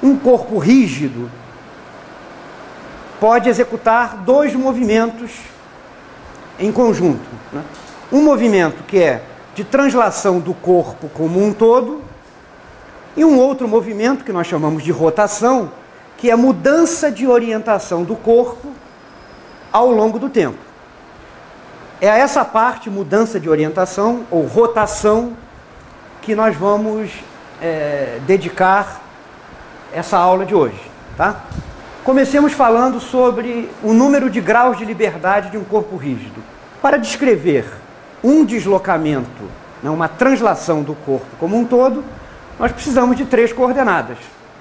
um corpo rígido pode executar dois movimentos em conjunto, né? Um movimento que é de translação do corpo como um todo, e um outro movimento que nós chamamos de rotação, que é mudança de orientação do corpo ao longo do tempo. É a essa parte, mudança de orientação ou rotação, que nós vamos dedicar essa aula de hoje, tá? Comecemos falando sobre o número de graus de liberdade de um corpo rígido. Para descrever um deslocamento, né, uma translação do corpo como um todo, nós precisamos de 3 coordenadas.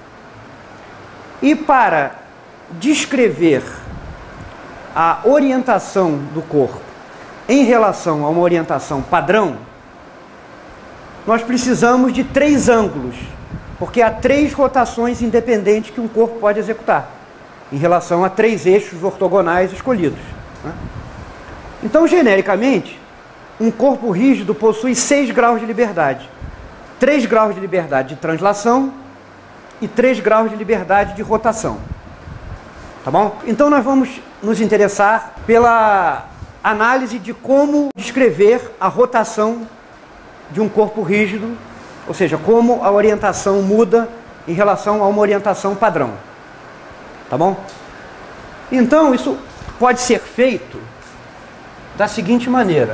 E para descrever a orientação do corpo em relação a uma orientação padrão, nós precisamos de 3 ângulos, porque há 3 rotações independentes que um corpo pode executar, em relação a 3 eixos ortogonais escolhidos, né? Então, genericamente, um corpo rígido possui 6 graus de liberdade. 3 graus de liberdade de translação e 3 graus de liberdade de rotação. Tá bom? Então nós vamos nos interessar pela análise de como descrever a rotação de um corpo rígido, ou seja, como a orientação muda em relação a uma orientação padrão. Tá bom? Então isso pode ser feito da seguinte maneira.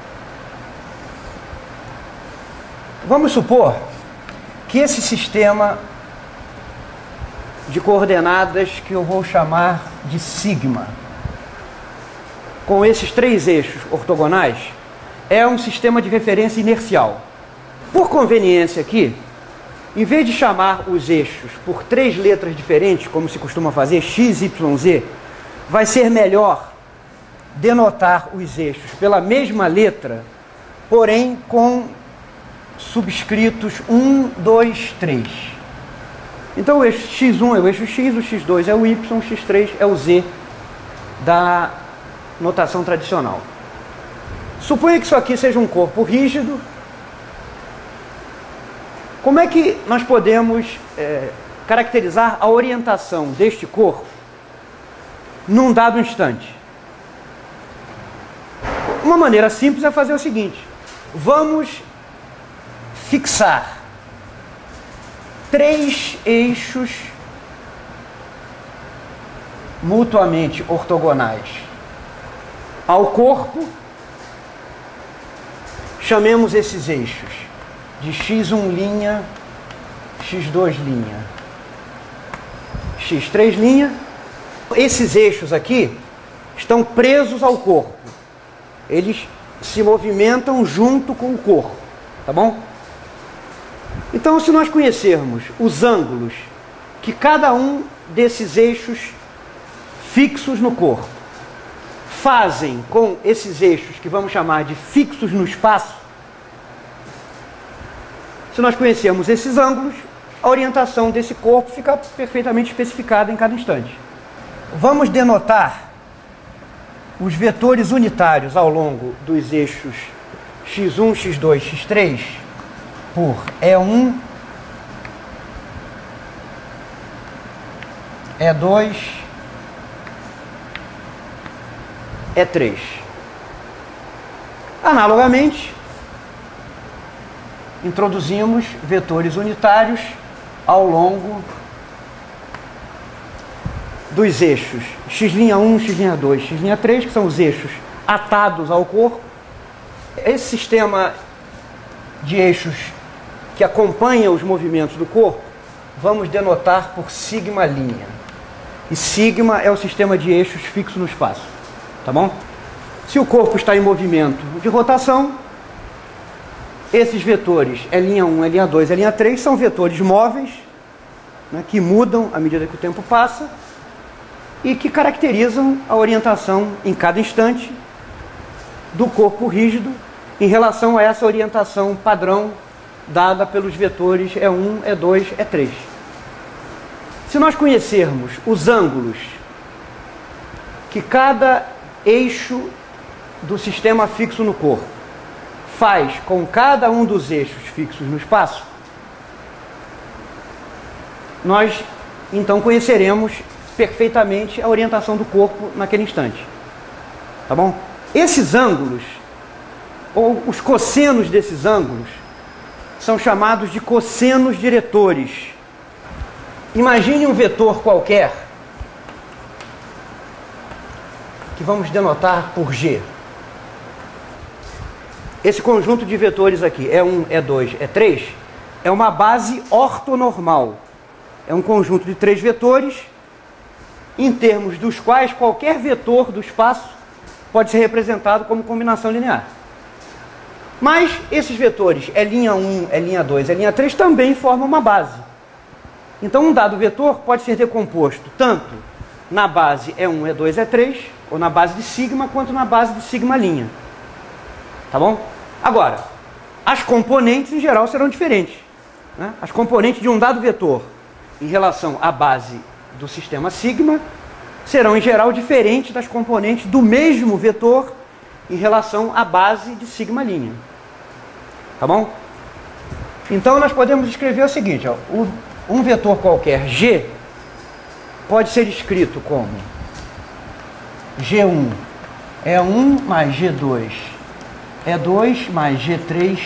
Vamos supor que esse sistema de coordenadas, que eu vou chamar de sigma, com esses 3 eixos ortogonais, é um sistema de referência inercial. Por conveniência aqui, em vez de chamar os eixos por 3 letras diferentes, como se costuma fazer, x, y, z, vai ser melhor denotar os eixos pela mesma letra, porém com subscritos 1, 2, 3. Então o eixo x1 é o eixo x, o x2 é o y, o x3 é o z da notação tradicional. Suponha que isso aqui seja um corpo rígido. Como é que nós podemos caracterizar a orientação deste corpo num dado instante? Uma maneira simples é fazer o seguinte: vamos fixar 3 eixos mutuamente ortogonais ao corpo. Chamemos esses eixos de x1', x2', x3'. Esses eixos aqui estão presos ao corpo. Eles se movimentam junto com o corpo, tá bom? Então, se nós conhecermos os ângulos que cada um desses eixos fixos no corpo fazem com esses eixos que vamos chamar de fixos no espaço, se nós conhecermos esses ângulos, a orientação desse corpo fica perfeitamente especificada em cada instante. Vamos denotar os vetores unitários ao longo dos eixos x1, x2, x3 por E1, E2, E3. Analogamente, introduzimos vetores unitários ao longo dos eixos x'1, x'2, x'3, que são os eixos atados ao corpo. Esse sistema de eixos que acompanha os movimentos do corpo, vamos denotar por sigma'. E sigma é o sistema de eixos fixo no espaço, tá bom? Se o corpo está em movimento de rotação, esses vetores L'1, L'2, L'3 são vetores móveis, né, que mudam à medida que o tempo passa e que caracterizam a orientação em cada instante do corpo rígido em relação a essa orientação padrão dada pelos vetores E1, E2, E3. Se nós conhecermos os ângulos que cada eixo do sistema fixo no corpo faz com cada um dos eixos fixos no espaço, nós então conheceremos perfeitamente a orientação do corpo naquele instante. Tá bom? Esses ângulos, ou os cossenos desses ângulos, são chamados de cossenos diretores. Imagine um vetor qualquer, que vamos denotar por G. Esse conjunto de vetores aqui, E1, E2, E3, é uma base ortonormal. É um conjunto de 3 vetores, em termos dos quais qualquer vetor do espaço pode ser representado como combinação linear. Mas esses vetores, E'1, E'2, E'3, também formam uma base. Então um dado vetor pode ser decomposto tanto na base E1, E2, E3, ou na base de sigma, quanto na base de sigma'. Tá bom? Agora, as componentes em geral serão diferentes, né? As componentes de um dado vetor em relação à base do sistema sigma serão em geral diferentes das componentes do mesmo vetor em relação à base de sigma'. Tá bom? Então nós podemos escrever o seguinte, ó, um vetor qualquer G pode ser escrito como G1 é 1 mais G2 é 2 mais G3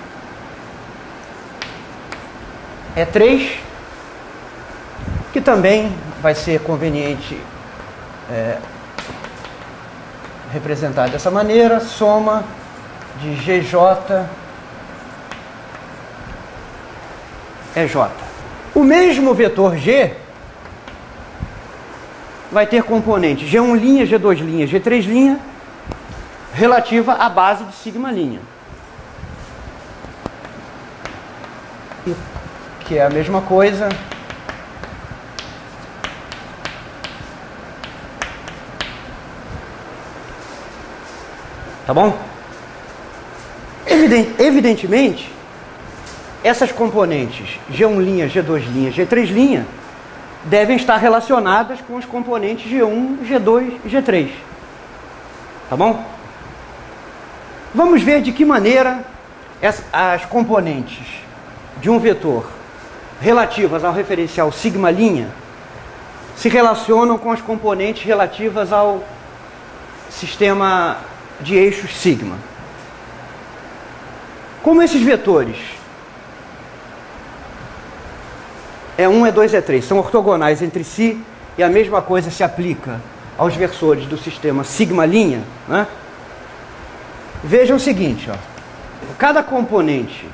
é 3, que também vai ser conveniente representar dessa maneira, soma de GJ é J. O mesmo vetor G vai ter componente G1', G2', G3', relativa à base de sigma'. Que é a mesma coisa tá bom? Evidentemente, essas componentes G1', G2', G3' devem estar relacionadas com as componentes G1, G2 e G3. Tá bom? Vamos ver de que maneira as componentes de um vetor relativas ao referencial sigma' se relacionam com as componentes relativas ao sistema de eixos sigma. Como esses vetores E1, E2, E3 são ortogonais entre si e a mesma coisa se aplica aos versores do sistema sigma', né? Vejam o seguinte, ó, cada componente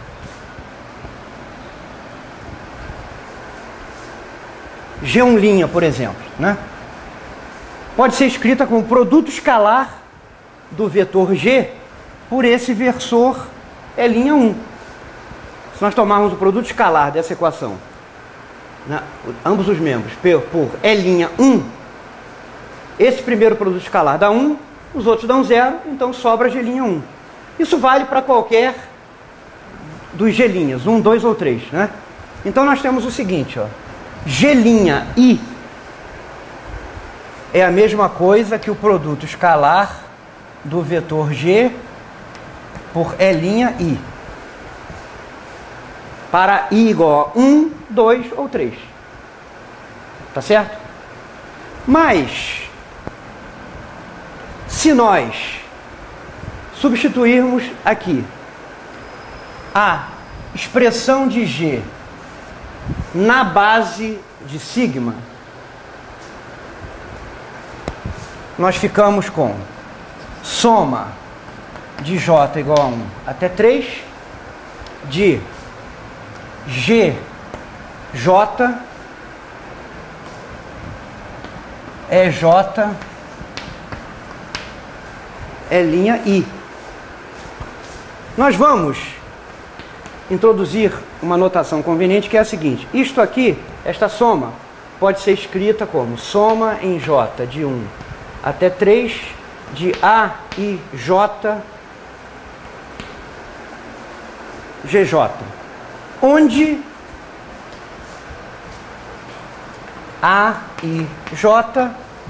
G1', por exemplo, né, pode ser escrita como produto escalar do vetor G por esse versor E'1. Se nós tomarmos o produto escalar dessa equação, né, ambos os membros por E'1, esse primeiro produto escalar dá 1, os outros dão 0, então sobra G'1. Isso vale para qualquer dos G', 1, 2 ou 3, né? Então nós temos o seguinte, ó, G'(i) é a mesma coisa que o produto escalar do vetor G por E'(i), para i igual a 1, 2 ou 3. Tá certo? Mas, se nós substituirmos aqui a expressão de G na base de sigma, nós ficamos com soma de J igual a 1 até 3, de GJ EJ E'(i). Nós vamos introduzir uma notação conveniente que é a seguinte: isto aqui, esta soma, pode ser escrita como soma em J de 1 até 3 de AIJ GJ, onde AIJ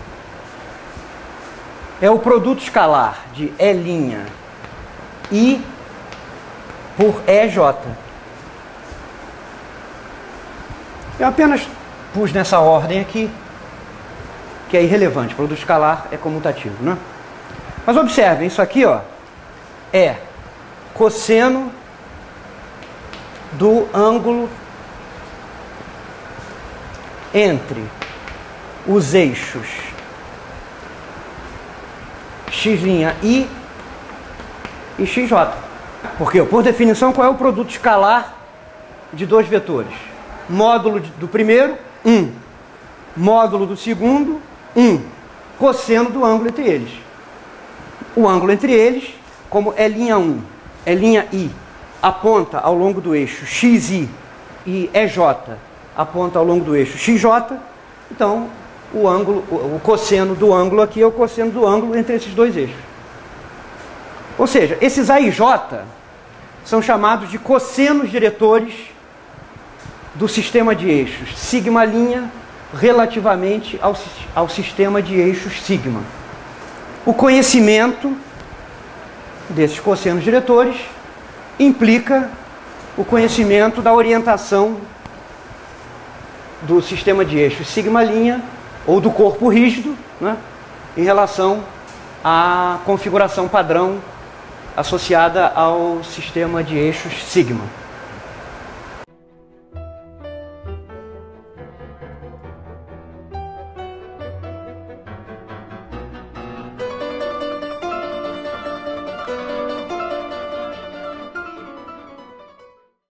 é o produto escalar de E' por EJ. Eu apenas pus nessa ordem aqui, que é irrelevante. O produto escalar é comutativo, né? Mas observem, isso aqui, ó, é cosseno do ângulo entre os eixos x'I e xj. Porque, por definição, qual é o produto escalar de dois vetores? Módulo do primeiro, 1. Módulo do segundo, 1. Cosseno do ângulo entre eles. O ângulo entre eles, como L'I, L'I aponta ao longo do eixo xi e EJ aponta ao longo do eixo xj, então o ângulo, o cosseno do ângulo aqui é o cosseno do ângulo entre esses dois eixos. Ou seja, esses A e J são chamados de cossenos diretores do sistema de eixos sigma' relativamente ao sistema de eixos sigma. O conhecimento desses cossenos diretores implica o conhecimento da orientação do sistema de eixos sigma' ou do corpo rígido, né, em relação à configuração padrão associada ao sistema de eixos sigma.